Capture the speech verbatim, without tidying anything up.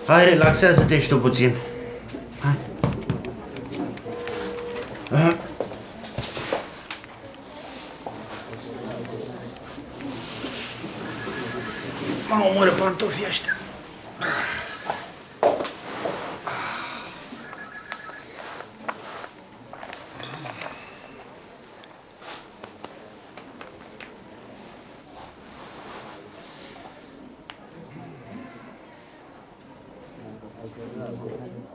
Hai, relaxează-te și tu puțin. Hai. M-au omorât pantofii ăștia. Thank you.